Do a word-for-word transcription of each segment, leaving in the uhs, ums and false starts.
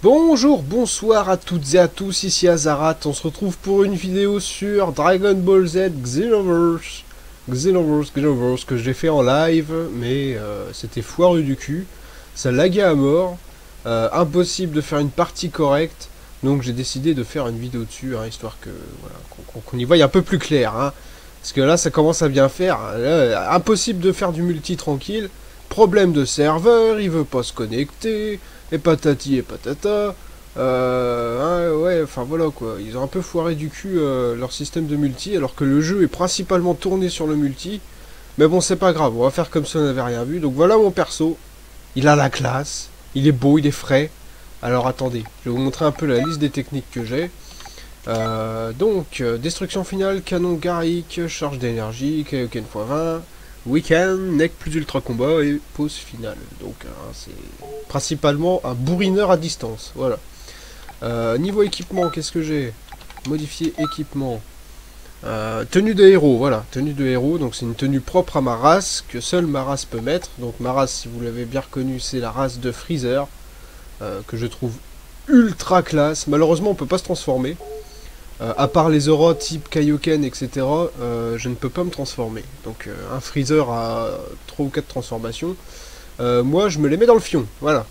Bonjour, bonsoir à toutes et à tous, ici Azarat, on se retrouve pour une vidéo sur Dragon Ball Z Xenoverse, Xenoverse, Xenoverse, que j'ai fait en live, mais euh, c'était foireux du cul, ça laguait à mort, euh, impossible de faire une partie correcte, donc j'ai décidé de faire une vidéo dessus, hein, histoire que voilà, qu'on qu'on y voie un peu plus clair, hein, parce que là ça commence à bien faire, là, impossible de faire du multi tranquille, problème de serveur, il veut pas se connecter, et patati et patata. Euh, hein, ouais, enfin voilà quoi. Ils ont un peu foiré du cul euh, leur système de multi, alors que le jeu est principalement tourné sur le multi. Mais bon, c'est pas grave, on va faire comme si on n'avait rien vu. Donc voilà mon perso. Il a la classe, il est beau, il est frais. Alors attendez, je vais vous montrer un peu la liste des techniques que j'ai. Euh, donc, euh, destruction finale, canon Garrick, charge d'énergie, Kaioken fois vingt. Weekend, neck plus ultra combat et pause finale. Donc hein, c'est principalement un bourrineur à distance. Voilà. Euh, niveau équipement, qu'est-ce que j'ai? Modifier équipement. Euh, tenue de héros, voilà. Tenue de héros, donc c'est une tenue propre à ma race, que seule ma race peut mettre. Donc ma race, si vous l'avez bien reconnue, c'est la race de Freezer, euh, que je trouve ultra classe. Malheureusement, on peut pas se transformer. Euh, à part les auras type Kaioken, et cetera, euh, je ne peux pas me transformer. Donc euh, un Freezer a trois ou quatre transformations. Euh, moi, je me les mets dans le fion, voilà.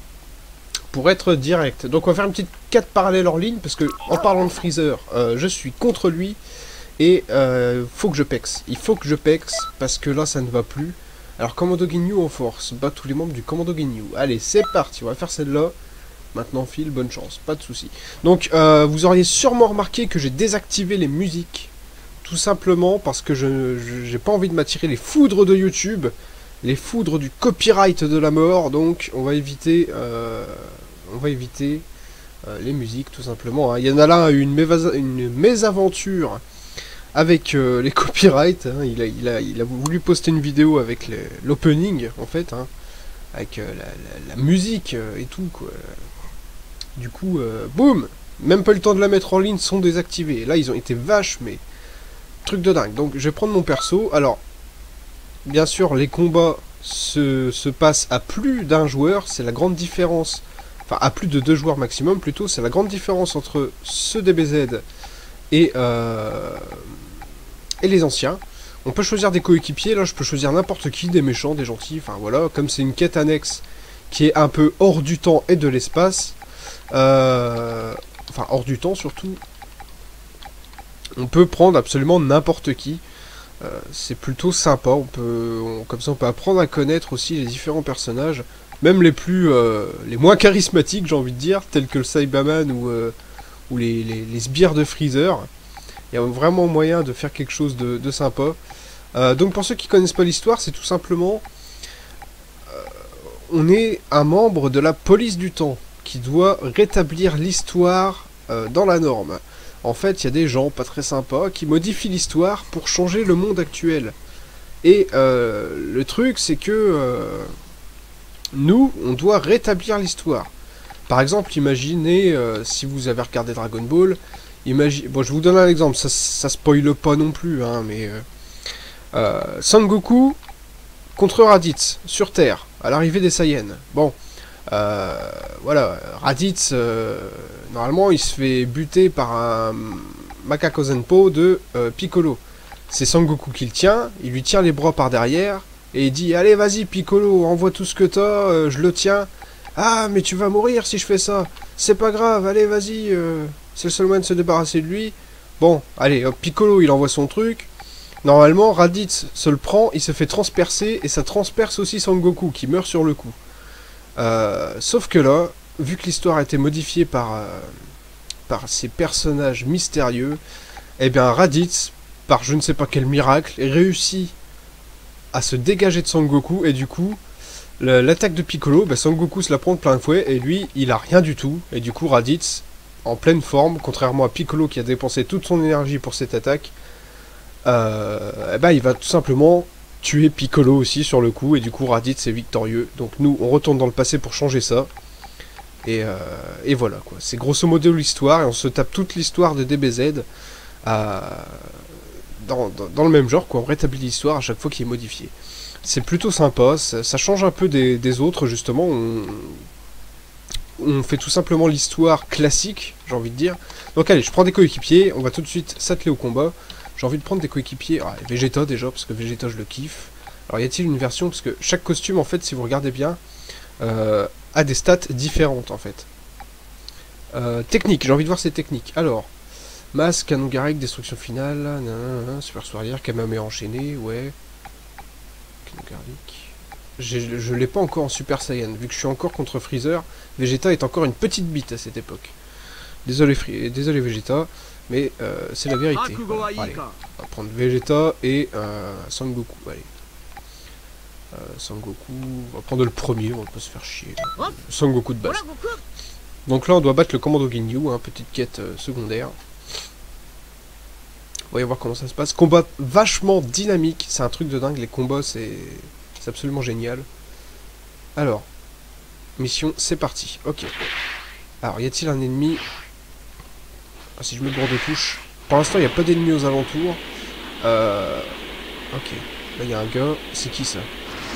Pour être direct. Donc on va faire une petite quête parallèle en ligne, parce que en parlant de Freezer, euh, je suis contre lui, et euh, faut que je pexe. Il faut que je pexe, parce que là, ça ne va plus. Alors, Commando Ginyu en force, bat tous les membres du Commando Ginyu. Allez, c'est parti, on va faire celle-là. Maintenant, Phil, bonne chance, pas de soucis. Donc, euh, vous auriez sûrement remarqué que j'ai désactivé les musiques. Tout simplement parce que je j'ai pas envie de m'attirer les foudres de YouTube, les foudres du copyright de la mort. Donc, on va éviter, euh, on va éviter euh, les musiques, tout simplement. Hein. Il y en a là une, une mésaventure avec euh, les copyrights. Hein. Il, a, il, a, il a voulu poster une vidéo avec l'opening, en fait, hein, avec euh, la, la, la musique euh, et tout, quoi. Du coup, euh, boum! Même pas eu le temps de la mettre en ligne, sont désactivés. Et là, ils ont été vaches, mais truc de dingue. Donc, je vais prendre mon perso. Alors, bien sûr, les combats se, se passent à plus d'un joueur. C'est la grande différence. Enfin, à plus de deux joueurs maximum, plutôt. C'est la grande différence entre ceux D B Z et, euh, et les anciens. On peut choisir des coéquipiers. Là, je peux choisir n'importe qui, des méchants, des gentils. Enfin, voilà. Comme c'est une quête annexe qui est un peu hors du temps et de l'espace. Euh, enfin hors du temps surtout, on peut prendre absolument n'importe qui, euh, c'est plutôt sympa, on peut, on, comme ça on peut apprendre à connaître aussi les différents personnages, même les plus, euh, les moins charismatiques j'ai envie de dire, tels que le Saibaman ou, euh, ou les, les, les sbires de Freezer. Il y a vraiment moyen de faire quelque chose de, de sympa. Euh, donc pour ceux qui connaissent pas l'histoire, c'est tout simplement, euh, on est un membre de la police du temps, qui doit rétablir l'histoire euh, dans la norme. En fait, il y a des gens pas très sympas qui modifient l'histoire pour changer le monde actuel. Et euh, le truc, c'est que euh, nous, on doit rétablir l'histoire. Par exemple, imaginez, euh, si vous avez regardé Dragon Ball, imagine... Bon, je vous donne un exemple, ça, ça spoile pas non plus, hein, mais... Euh, euh, Son Goku contre Raditz, sur Terre, à l'arrivée des Saiyans. Bon... Euh, voilà, Raditz, euh, normalement, il se fait buter par un Macaco Zenpo de euh, Piccolo. C'est Sangoku qui le tient, il lui tient les bras par derrière, et il dit, allez, vas-y, Piccolo, envoie tout ce que t'as, euh, je le tiens. Ah, mais tu vas mourir si je fais ça. C'est pas grave, allez, vas-y, euh, c'est le seul moyen de se débarrasser de lui. Bon, allez, hop, Piccolo, il envoie son truc. Normalement, Raditz se le prend, il se fait transpercer, et ça transperce aussi Sangoku, qui meurt sur le coup. Euh, sauf que là, vu que l'histoire a été modifiée par, euh, par ces personnages mystérieux, eh bien Raditz, par je ne sais pas quel miracle, réussit à se dégager de Sangoku, et du coup, l'attaque de Piccolo, bah, Sangoku se la prend de plein fouet, et lui, il a rien du tout, et du coup Raditz, en pleine forme, contrairement à Piccolo qui a dépensé toute son énergie pour cette attaque, euh, eh ben, il va tout simplement... tuer Piccolo aussi sur le coup, et du coup Raditz est victorieux. Donc nous, on retourne dans le passé pour changer ça. Et, euh, et voilà, quoi. C'est grosso modo l'histoire, et on se tape toute l'histoire de D B Z à... dans, dans, dans le même genre, quoi. On rétablit l'histoire à chaque fois qu'il est modifié. C'est plutôt sympa, ça, ça change un peu des, des autres, justement. On... on fait tout simplement l'histoire classique, j'ai envie de dire. Donc allez, je prends des coéquipiers, on va tout de suite s'atteler au combat. J'ai envie de prendre des coéquipiers, ah, Vegeta déjà, parce que Vegeta je le kiffe. Alors y a-t-il une version, parce que chaque costume en fait, si vous regardez bien, euh, a des stats différentes en fait. Euh, technique, j'ai envie de voir ces techniques. Alors, masque, canon Garrick, destruction finale, nanana, super soirée, Kamehameha enchaîné, ouais. Canon Garrick. Je l'ai pas encore en Super Saiyan, vu que je suis encore contre Freezer. Vegeta est encore une petite bite à cette époque. Désolé, Free... Désolé Vegeta, mais euh, c'est la vérité. Voilà. Allez, on va prendre Vegeta et euh, Sangoku. Allez. Euh, Sangoku, on va prendre le premier, on va pas se faire chier. Là. Sangoku de base. Donc là on doit battre le commando Ginyu, hein, petite quête euh, secondaire. Voyons voir comment ça se passe. Combat vachement dynamique, c'est un truc de dingue, les combats c'est absolument génial. Alors, mission, c'est parti, ok. Alors, y a-t-il un ennemi? Ah, si je mets le bord de touche. Pour l'instant, il n'y a pas d'ennemis aux alentours. Euh... Ok, là il y a un gars, c'est qui ça?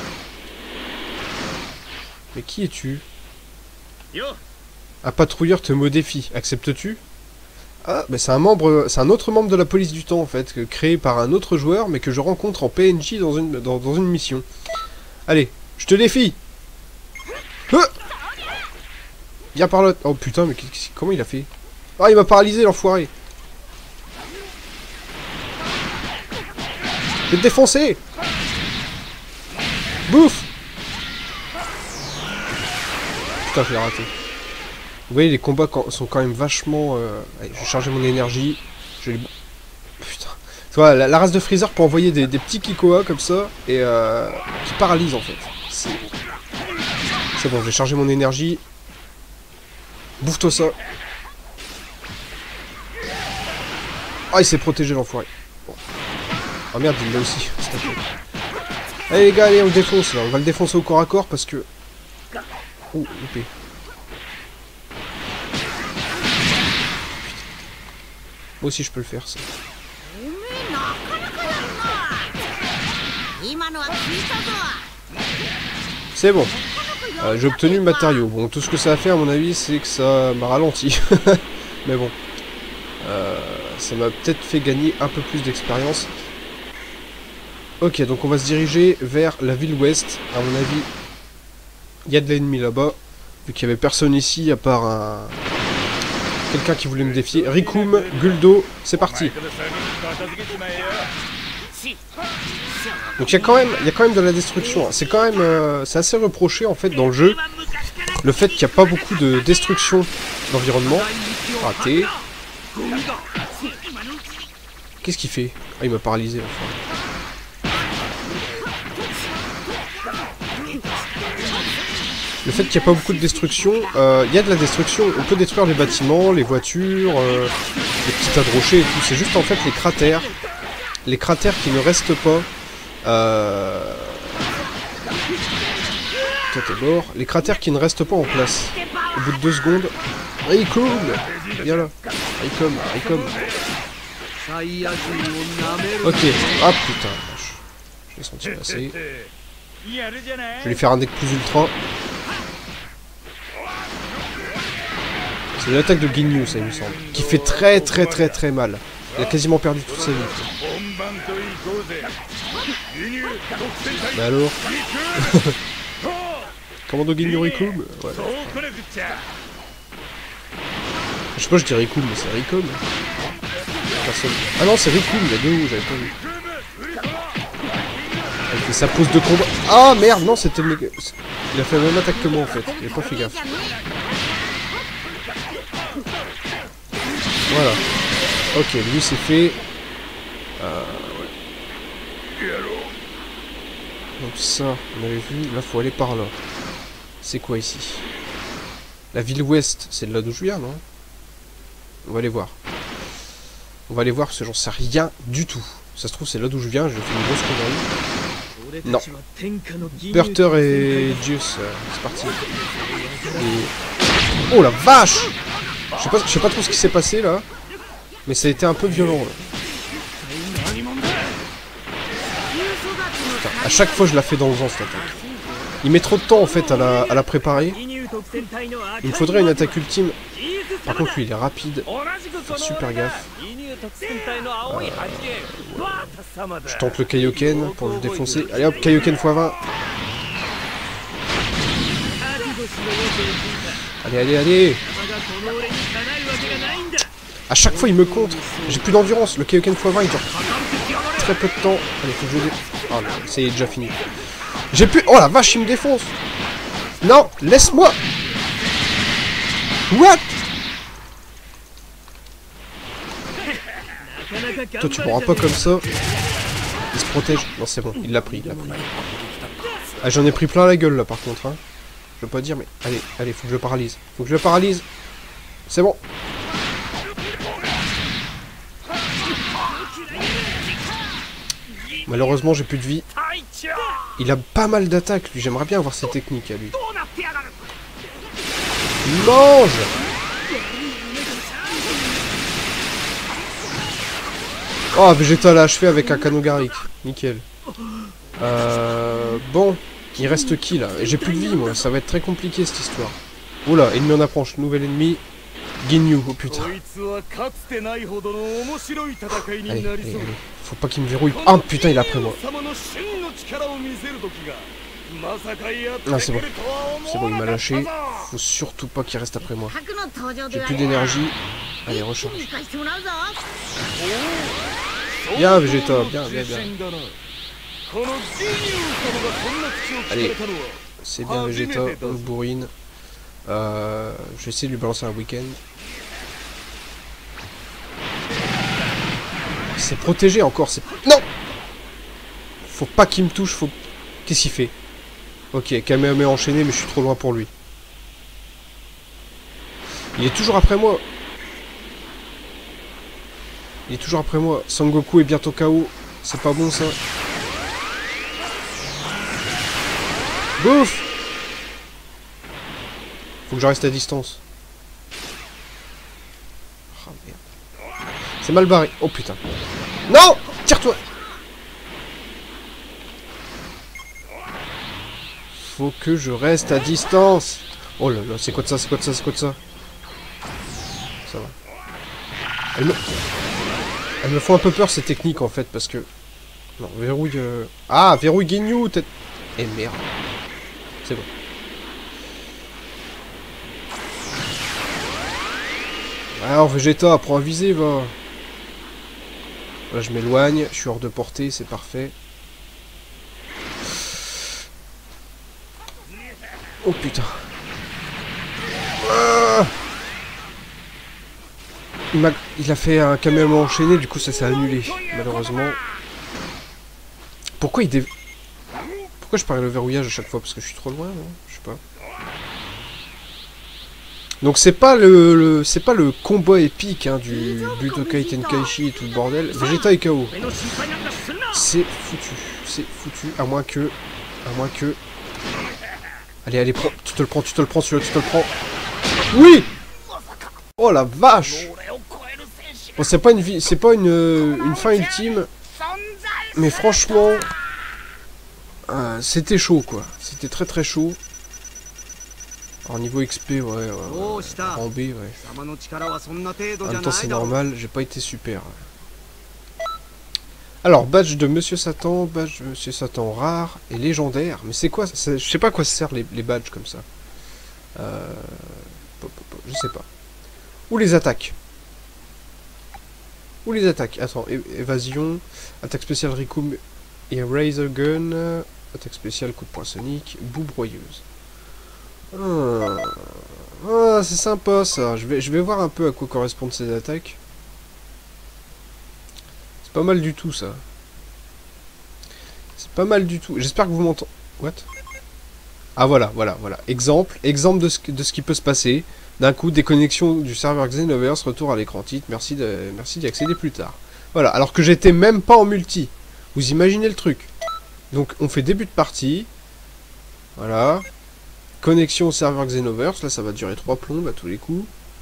Mais qui es-tu? Un patrouilleur te modifie, acceptes-tu? Ah, bah c'est un membre, c'est un autre membre de la police du temps en fait, que, créé par un autre joueur, mais que je rencontre en P N J dans une, dans, dans une mission. Allez, je te défie. Ah, viens par là. Oh putain, mais comment il a fait? Ah, il m'a paralysé l'enfoiré. Je vais te défoncer. Bouffe. Putain, je l'ai raté. Vous voyez, les combats sont quand même vachement... Euh... Allez, je vais charger mon énergie. Je vais... Putain. Tu vois, la, la race de Freezer peut envoyer des, des petits Kikoa comme ça, et euh, qui paralysent en fait. C'est bon, j'ai chargé mon énergie. Bouffe-toi ça. Ah, il s'est protégé l'enfoiré. Bon. Oh merde, il l'a aussi. Allez les gars, allez, on le défonce là. On va le défoncer au corps à corps parce que... Oh, loupé. Moi aussi je peux le faire ça. C'est bon. Euh, j'ai obtenu le matériau. Bon, tout ce que ça a fait à mon avis c'est que ça m'a ralenti. Mais bon. Euh, ça m'a peut-être fait gagner un peu plus d'expérience. Ok, donc on va se diriger vers la ville ouest. À mon avis, il y a de l'ennemi là-bas. Vu qu'il n'y avait personne ici à part un... quelqu'un qui voulait me défier. Rikum, Guldo, c'est parti. Donc il y a quand même, il y a quand même de la destruction. C'est quand même, euh, c'est assez reproché en fait dans le jeu, le fait qu'il n'y a pas beaucoup de destruction d'environnement. Raté. Qu'est-ce qu'il fait? Ah, il m'a paralysé. Enfin. Le fait qu'il n'y a pas beaucoup de destruction, euh, il y a de la destruction. On peut détruire les bâtiments, les voitures, euh, les petits tas de rochers et tout. C'est juste en fait les cratères, les cratères qui ne restent pas. Euh... Toi t'es mort. Les cratères qui ne restent pas en place. Au bout de deux secondes. Rikum, viens là. Rikum, Rikum. Ok. Ah putain. Je l'ai senti passer. Je vais lui faire un deck plus ultra. C'est l'attaque de Ginyu, ça il me semble. Qui fait très très très très mal. Il a quasiment perdu toute sa vie. Bah alors. Commando Ginyu Rikum. Ouais. Je sais pas, je dis Rikum, mais c'est Rikum. Personne. Ah non, c'est Rikum, il y a deux j'avais pas vu. Il fait sa pose de combat. Ah merde, non, c'était le... Il a fait la même attaque que moi en fait. Il a pas fait gaffe. Voilà. Ok, lui c'est fait. Euh, ouais. Donc ça, on avait vu. Là, faut aller par là. C'est quoi ici? La ville ouest, c'est de là d'où je viens, non? On va aller voir. On va aller voir parce que j'en sais rien du tout. Ça se trouve, c'est là d'où je viens. Je fais une grosse connerie. Non. Berter et Dius, euh, c'est parti. Et... Oh la vache! Je sais pas, je sais pas trop ce qui s'est passé là, mais ça a été un peu violent là. Putain, à chaque fois je la fais dans le vent cette attaque. Il met trop de temps en fait à la, à la préparer. Il me faudrait une attaque ultime. Par contre, lui, il est rapide. Faut faire super gaffe. Euh, ouais. Je tente le Kaioken pour le défoncer. Allez hop, Kaioken fois vingt. Allez, allez, allez. À chaque fois, il me contre. J'ai plus d'endurance. Le Kaioken fois vingt, il dure très peu de temps. Allez, faut que je le dé... Oh non, ça y est, déjà fini. J'ai plus... Oh la vache, il me défonce. Non, laisse-moi. What? Toi, tu pourras pas comme ça. Il se protège. Non, c'est bon, il l'a pris, il l'a pris. Ah, j'en ai pris plein la gueule, là, par contre, hein. Je veux pas dire, mais... Allez, allez, faut que je le paralyse. Faut que je le paralyse. C'est bon. Malheureusement, j'ai plus de vie. Il a pas mal d'attaques, lui. J'aimerais bien avoir ses techniques à lui. Mange! Oh, Vegeta l'a achevé avec un canon Garrick. Nickel. Euh... Bon. Il reste qui, là? J'ai plus de vie, moi. Ça va être très compliqué, cette histoire. Oula, ennemi en approche. Nouvel ennemi. Ginyu. Oh, putain. Allez, allez, allez. Faut pas qu'il me verrouille. Ah, oh, putain, il est après moi. Ah, c'est bon. C'est bon, il m'a lâché. Faut surtout pas qu'il reste après moi. J'ai plus d'énergie. Allez, recharge. Bien, Vegeta. Bien, bien, bien. Allez. C'est bien, Vegeta. On le bourrine. Euh, je vais essayer de lui balancer un week-end. C'est protégé encore. C'est... Non! Faut pas qu'il me touche. Faut... Qu'est-ce qu'il fait? Ok, Kamehameha enchaîné, mais je suis trop loin pour lui. Il est toujours après moi. Il est toujours après moi. Sangoku est bientôt K O. C'est pas bon, ça. Bouf! Faut que je reste à distance. Oh, merde. C'est mal barré. Oh, putain. Non! Tire-toi! Faut que je reste à distance. Oh là là, c'est quoi de ça, c'est quoi de ça, c'est quoi de ça? Ça va. Elles me... Elles me font un peu peur ces techniques en fait, parce que... Non, verrouille... Euh... Ah, verrouille Ginyu, peut-être... Eh merde. C'est bon. Alors Vegeta, prends un visé, va. Là, je m'éloigne, je suis hors de portée, c'est parfait. Oh putain. Ah, il, a, il a fait un Kamehameha enchaîné, du coup ça s'est annulé, malheureusement. Pourquoi il dé... Pourquoi je parle le verrouillage à chaque fois? Parce que je suis trop loin, non? Je sais pas. Donc c'est pas le, le c'est pas le combat épique hein, du Budokai Tenkaichi et tout le bordel. Vegeta est K O. C'est foutu, c'est foutu, à moins que, à moins que. Allez, allez, prends, tu te le prends, tu te le prends, celui-là, tu te le prends. Oui. Oh la vache. Bon, c'est pas une vie, c'est pas une, une fin ultime, mais franchement, euh, c'était chaud quoi. C'était très très chaud. Alors niveau X P, ouais, ouais, ouais. En B, ouais. En même temps, c'est normal, j'ai pas été super. Alors, badge de Monsieur Satan, badge de Monsieur Satan rare et légendaire. Mais c'est quoi? Je sais pas à quoi ça sert les, les badges comme ça. Euh... Je sais pas. Ou les attaques. Ou les attaques. Attends, é évasion, attaque spéciale Rikum et Razor Gun, attaque spéciale coup de poing sonique, boue broyeuse. Ah, ah c'est sympa ça. Je vais, je vais voir un peu à quoi correspondent ces attaques. C'est pas mal du tout ça. C'est pas mal du tout. J'espère que vous m'entendez. What? Ah voilà, voilà, voilà. Exemple, exemple de ce, de ce qui peut se passer. D'un coup, déconnexion du serveur Xenoverse, retour à l'écran titre. Merci de, merci d'y accéder plus tard. Voilà, alors que j'étais même pas en multi. Vous imaginez le truc. Donc on fait début de partie. Voilà. Connexion au serveur Xenoverse, là ça va durer trois plombes à tous les coups.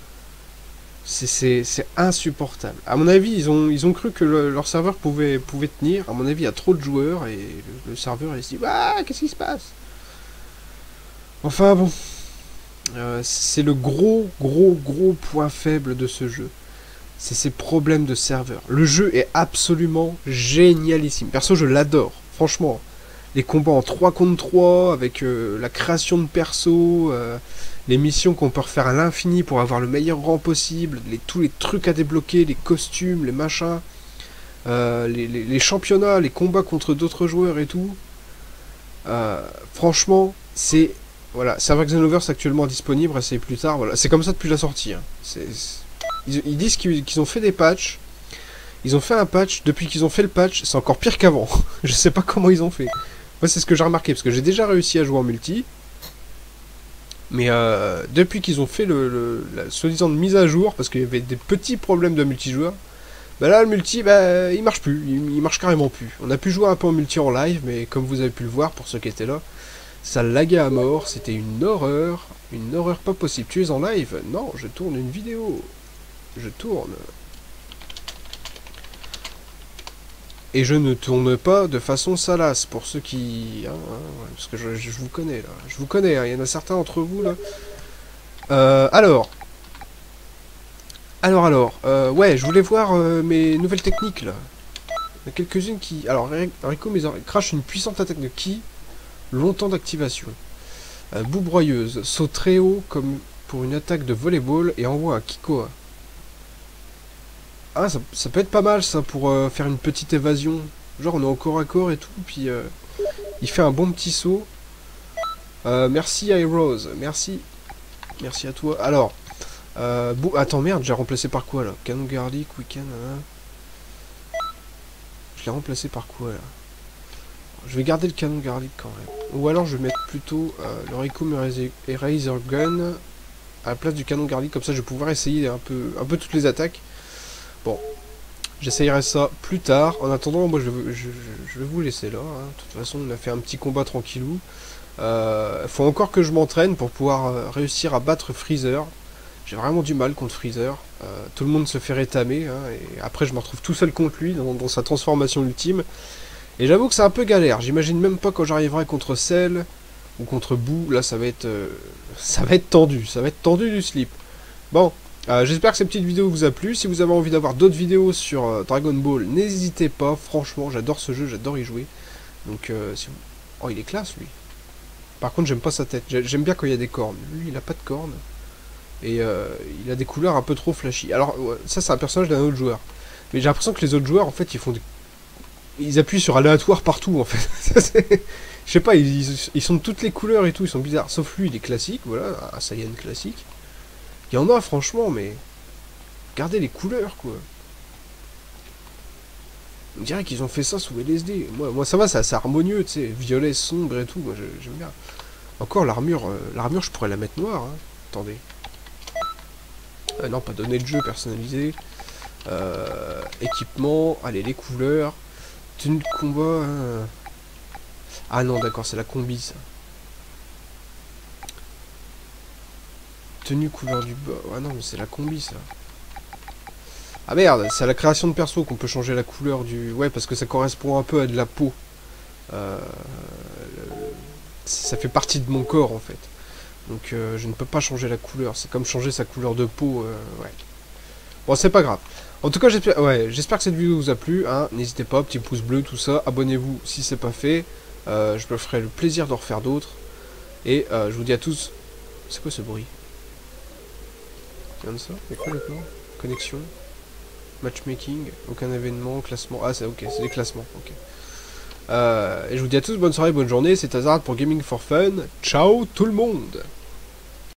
C'est insupportable. À mon avis, ils ont, ils ont cru que le, leur serveur pouvait, pouvait tenir. À mon avis, il y a trop de joueurs et le, le serveur il se dit ah, qu'est-ce qui se passe? Enfin bon. Euh, c'est le gros, gros, gros point faible de ce jeu. C'est ces problèmes de serveur. Le jeu est absolument génialissime. Perso, je l'adore. Franchement, les combats en trois contre trois, avec euh, la création de perso, euh, les missions qu'on peut refaire à l'infini pour avoir le meilleur rang possible, les, tous les trucs à débloquer, les costumes, les machins, euh, les, les, les championnats, les combats contre d'autres joueurs et tout. Euh, franchement, c'est... Voilà, Server Xenoverse actuellement disponible, essayez plus tard. Voilà, c'est comme ça depuis la sortie. Hein. C'est... Ils, ils disent qu'ils qu'ils ont fait des patchs. Ils ont fait un patch. Depuis qu'ils ont fait le patch, c'est encore pire qu'avant. Je sais pas comment ils ont fait. Moi, c'est ce que j'ai remarqué. Parce que j'ai déjà réussi à jouer en multi. Mais euh, depuis qu'ils ont fait le, le, la soi-disant mise à jour, parce qu'il y avait des petits problèmes de multijoueur, bah là, le multi, bah, il marche plus. Il, il marche carrément plus. On a pu jouer un peu en multi en live, mais comme vous avez pu le voir, pour ceux qui étaient là, ça laguait à mort. C'était une horreur. Une horreur pas possible. Tu es en live? Non, je tourne une vidéo. Je tourne. Et je ne tourne pas de façon salace, pour ceux qui... Hein, hein, ouais, parce que je, je vous connais, là. Je vous connais, hein, il y en a certains d'entre vous, là. Euh, alors. Alors, alors. Euh, ouais, je voulais voir euh, mes nouvelles techniques, là. Il y en a quelques-unes qui... Alors, Rico crache une puissante attaque de ki. Longtemps d'activation. Euh, boue broyeuse. Saut très haut, comme pour une attaque de volleyball, et envoie un kikoa. Ah, ça, ça peut être pas mal ça pour euh, faire une petite évasion. Genre on est au corps à corps et tout, puis euh, il fait un bon petit saut. Euh, merci iRose, merci. Merci à toi. Alors, euh, bon, attends merde, j'ai remplacé par quoi là? Canon garlic, week-end. Hein. Je l'ai remplacé par quoi là? Je vais garder le canon garlic quand même. Ou alors je vais mettre plutôt euh, le Rico Eraser Gun à la place du canon garlic, comme ça je vais pouvoir essayer un peu, un peu toutes les attaques. Bon, j'essayerai ça plus tard. En attendant, moi je vais, je, je vais vous laisser là. Hein. De toute façon, on a fait un petit combat tranquillou. Il euh, faut encore que je m'entraîne pour pouvoir euh, réussir à battre Freezer. J'ai vraiment du mal contre Freezer. Euh, tout le monde se fait rétamer. Hein, et après, je me retrouve tout seul contre lui dans, dans sa transformation ultime. Et j'avoue que c'est un peu galère. J'imagine même pas quand j'arriverai contre Cell ou contre Boo. Là, ça va être, euh, ça va être tendu. Ça va être tendu du slip. Bon. Euh, J'espère que cette petite vidéo vous a plu. Si vous avez envie d'avoir d'autres vidéos sur euh, Dragon Ball, n'hésitez pas. Franchement, j'adore ce jeu, j'adore y jouer. Donc, euh, si vous... Oh, il est classe, lui. Par contre, j'aime pas sa tête. J'aime bien quand il y a des cornes. Lui, il a pas de cornes. Et euh, il a des couleurs un peu trop flashy. Alors, ça, c'est un personnage d'un autre joueur. Mais j'ai l'impression que les autres joueurs, en fait, ils font des... Ils appuient sur aléatoire partout, en fait. Je sais pas, ils, ils sont de toutes les couleurs et tout. Ils sont bizarres. Sauf lui, il est classique. Voilà, un Saiyan classique. Il y en a, franchement, mais... Regardez les couleurs, quoi. On dirait qu'ils ont fait ça sous L S D. Moi, moi ça va, c'est assez harmonieux, tu sais. Violet, sombre et tout. Moi, j'aime bien. Encore, l'armure, euh, l'armure, je pourrais la mettre noire. Hein. Attendez. Euh, non, pas donner de jeu personnalisé. Euh, équipement. Allez, les couleurs. Tenue de combat. Hein. Ah non, d'accord, c'est la combi, ça. Tenue couleur du bas. Ah non, mais c'est la combi, ça. Ah merde, c'est à la création de perso qu'on peut changer la couleur du... Ouais, parce que ça correspond un peu à de la peau. Euh... Ça fait partie de mon corps, en fait. Donc, euh, je ne peux pas changer la couleur. C'est comme changer sa couleur de peau. Euh... Ouais. Bon, c'est pas grave. En tout cas, j'espère ouais, j'espère que cette vidéo vous a plu. Hein. N'hésitez pas, petit pouce bleu, tout ça. Abonnez-vous si c'est pas fait. Euh, je me ferai le plaisir d'en refaire d'autres. Et euh, je vous dis à tous... C'est quoi ce bruit? Regarde ça, c'est quoi d'accord? Connexion, matchmaking, aucun événement, classement. Ah, c'est ok, c'est des classements, ok. Euh, et je vous dis à tous bonne soirée, bonne journée. C'est Azard pour Gaming for Fun. Ciao tout le monde!